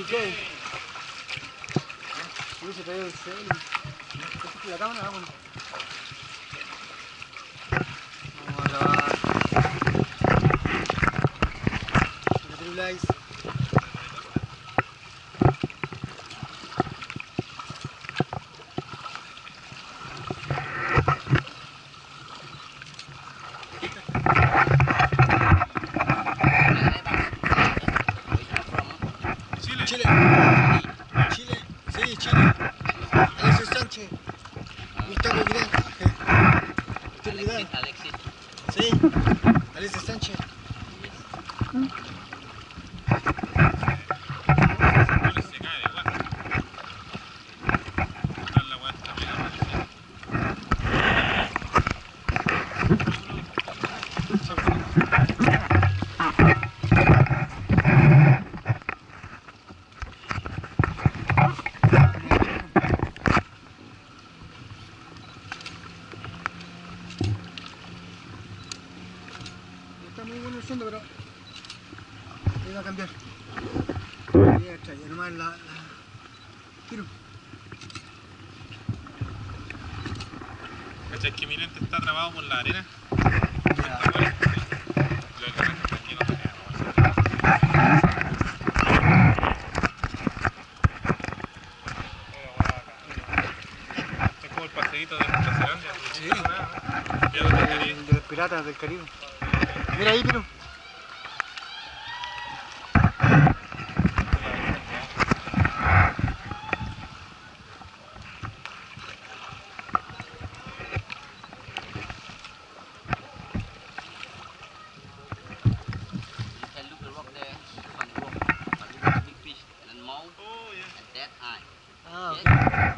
¿qué? Uy, se te ve el cel. La cámara, vámonos. Vamos a grabar. Tribuláis. Chile. Chile. Sí, Chile. Alexis Sánchez. Gustavo Vidal. Gustavo Vidal. Alexis. Sí. Alexis Sánchez. Está muy bueno el fondo, pero le iba a cambiar. Voy a traer nomás la tiro. ¿Cachai que mi lente está trabado por la arena? Ya. Lo que pasa es que aquí no tenemos. Es como el paseíto de Nueva Zelanda. Sí. Nada. De los piratas del Caribe. Mira ahí, Piro. You can look the rock there, on the rock. But look at the big fish and then mouth Oh, yeah. and that eye. Ah, ok. Yes?